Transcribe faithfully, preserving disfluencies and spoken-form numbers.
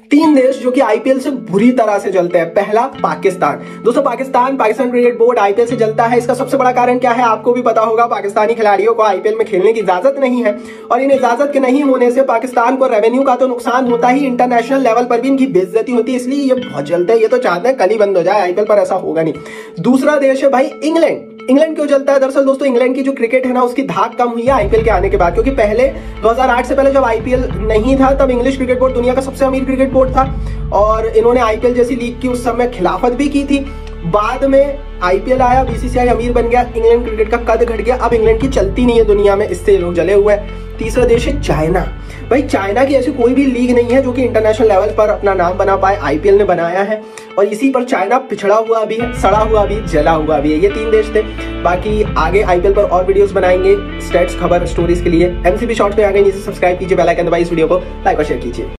तीन देश जो कि आईपीएल से बुरी तरह से जलते हैं। पहला पाकिस्तान। दोस्तों Pakistan Pakistan cricket board IPL से जलता है। इसका सबसे बड़ा कारण क्या है आपको भी पता होगा। पाकिस्तानी खिलाड़ियों को आईपीएल में खेलने की इजाजत नहीं है और इन इजाजत के नहीं होने से पाकिस्तान को रेवेन्यू का तो नुकसान होता ही, इंटरनेशनल लेवल पर भी इनकी बेइज्जती होती है। इसलिए ये बहुत जलते हैं। ये तो चाहते हैं कल ही बंद हो जाए आईपीएल, पर ऐसा होगा नहीं। दूसरा देश है भाई इंग्लैंड। इंग्लैंड क्यों चलता है? दरअसल दोस्तों इंग्लैंड की जो क्रिकेट है ना उसकी धाक कम हुई है आईपीएल के आने के बाद, क्योंकि पहले दो हज़ार आठ से पहले जब आईपीएल नहीं था तब इंग्लिश क्रिकेट बोर्ड दुनिया का सबसे अमीर क्रिकेट बोर्ड था और इन्होंने आईपीएल जैसी लीग की उस समय खिलाफत भी की थी। बाद में आईपीएल आया, बीसीसीआई अमीर बन गया, इंग्लैंड क्रिकेट का कद घट गया, अब इंग्लैंड की चलती नहीं है दुनिया में, इससे लोग जले हुए हैं। तीसरा देश है चाइना। भाई चाइना की ऐसी कोई भी लीग नहीं है जो कि इंटरनेशनल लेवल पर अपना नाम बना पाए, आईपीएल ने बनाया है और इसी पर चाइना पिछड़ा हुआ भी है, सड़ा हुआ भी, जला हुआ भी है। ये तीन देश थे। बाकी आगे आईपीएल पर और वीडियोस बनाएंगे, स्टैट्स, खबर, स्टोरीज के लिए। एमसीबी शॉर्ट्स पे आ गए, नीचे सब्सक्राइब कीजिए, बेल आइकन दबाइए, इस वीडियो को लाइक और शेयर कीजिए।